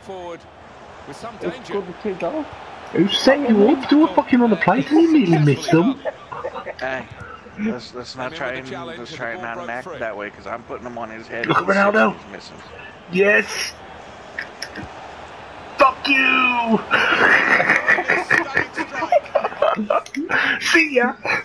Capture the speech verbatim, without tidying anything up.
forward with some danger. Who set you up? Do a fucking on the plate and you immediately miss them. Hey, let's, let's not try and let's try and not act that way because I'm putting them on his head. Look at Ronaldo. He's missing. Yes. Fuck you. See ya.